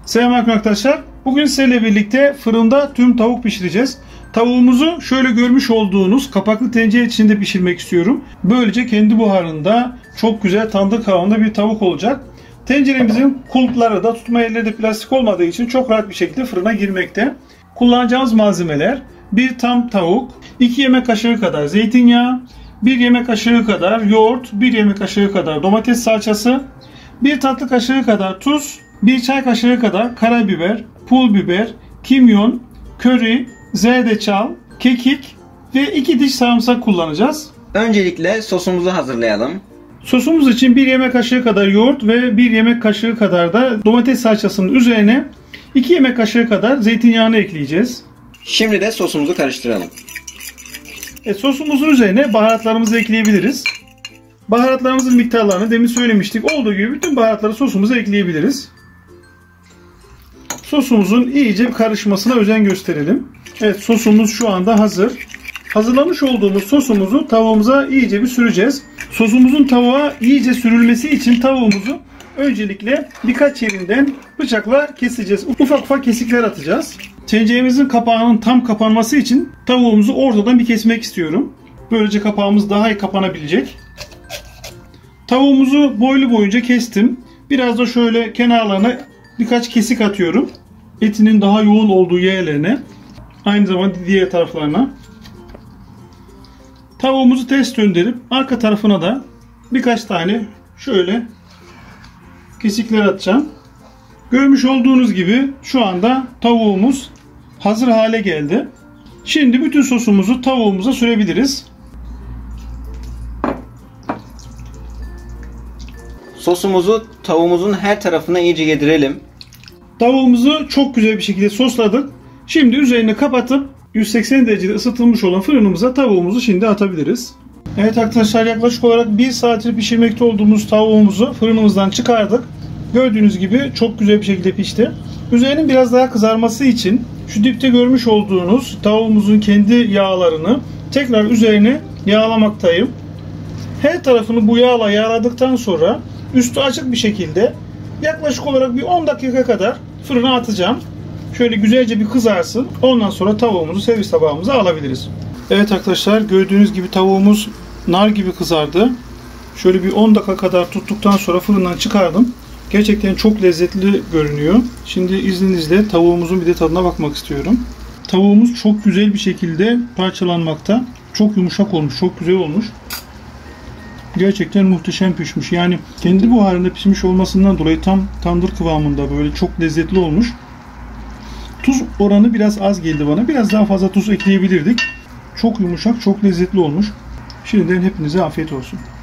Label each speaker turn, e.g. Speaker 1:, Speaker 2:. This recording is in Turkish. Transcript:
Speaker 1: Selamünaleyküm arkadaşlar. Bugün sizlerle birlikte fırında tüm tavuk pişireceğiz. Tavuğumuzu şöyle görmüş olduğunuz kapaklı tencere içinde pişirmek istiyorum. Böylece kendi buharında çok güzel tandır kıvamında bir tavuk olacak. Tenceremizin kulpları da tutma yerleri de plastik olmadığı için çok rahat bir şekilde fırına girmekte. Kullanacağımız malzemeler: bir tam tavuk, 2 yemek kaşığı kadar zeytinyağı, 1 yemek kaşığı kadar yoğurt, 1 yemek kaşığı kadar domates salçası, 1 tatlı kaşığı kadar tuz, 1 çay kaşığı kadar karabiber, pul biber, kimyon, köri, zerdeçal, kekik ve 2 diş sarımsak kullanacağız.
Speaker 2: Öncelikle sosumuzu hazırlayalım.
Speaker 1: Sosumuz için 1 yemek kaşığı kadar yoğurt ve 1 yemek kaşığı kadar da domates salçasının üzerine 2 yemek kaşığı kadar zeytinyağını ekleyeceğiz.
Speaker 2: Şimdi de sosumuzu karıştıralım.
Speaker 1: Sosumuzun üzerine baharatlarımızı ekleyebiliriz. Baharatlarımızın miktarlarını demin söylemiştik. Olduğu gibi bütün baharatları sosumuza ekleyebiliriz. Sosumuzun iyice bir karışmasına özen gösterelim. Evet, sosumuz şu anda hazır. Hazırlamış olduğumuz sosumuzu tavuğumuza iyice bir süreceğiz. Sosumuzun tavuğa iyice sürülmesi için tavuğumuzu öncelikle birkaç yerinden bıçakla keseceğiz. Ufak ufak kesikler atacağız. Tenceremizin kapağının tam kapanması için tavuğumuzu ortadan bir kesmek istiyorum. Böylece kapağımız daha iyi kapanabilecek. Tavuğumuzu boylu boyunca kestim. Biraz da şöyle kenarlarına birkaç kesik atıyorum. Etinin daha yoğun olduğu yerlerine. Aynı zamanda diğer taraflarına. Tavuğumuzu ters döndürüp arka tarafına da birkaç tane şöyle kesikler atacağım. Görmüş olduğunuz gibi şu anda tavuğumuz hazır hale geldi. Şimdi bütün sosumuzu tavuğumuza sürebiliriz.
Speaker 2: Sosumuzu tavuğumuzun her tarafına iyice yedirelim.
Speaker 1: Tavuğumuzu çok güzel bir şekilde sosladık. Şimdi üzerini kapatıp 180 derecede ısıtılmış olan fırınımıza tavuğumuzu şimdi atabiliriz. Evet arkadaşlar, yaklaşık olarak 1 saattir pişirmekte olduğumuz tavuğumuzu fırınımızdan çıkardık. Gördüğünüz gibi çok güzel bir şekilde pişti. Üzerinin biraz daha kızarması için şu dipte görmüş olduğunuz tavuğumuzun kendi yağlarını tekrar üzerine yağlamaktayım. Her tarafını bu yağla yağladıktan sonra üstü açık bir şekilde yaklaşık olarak bir 10 dakika kadar fırına atacağım. Şöyle güzelce bir kızarsın. Ondan sonra tavuğumuzu servis tabağımıza alabiliriz. Evet arkadaşlar, gördüğünüz gibi tavuğumuz nar gibi kızardı. Şöyle bir 10 dakika kadar tuttuktan sonra fırından çıkardım. Gerçekten çok lezzetli görünüyor. Şimdi izninizle tavuğumuzun bir de tadına bakmak istiyorum. Tavuğumuz çok güzel bir şekilde parçalanmakta. Çok yumuşak olmuş, çok güzel olmuş. Gerçekten muhteşem pişmiş. Yani kendi buharında pişmiş olmasından dolayı tam tandır kıvamında, böyle çok lezzetli olmuş. Tuz oranı biraz az geldi bana. Biraz daha fazla tuz ekleyebilirdik. Çok yumuşak, çok lezzetli olmuş. Şimdiden hepinize afiyet olsun.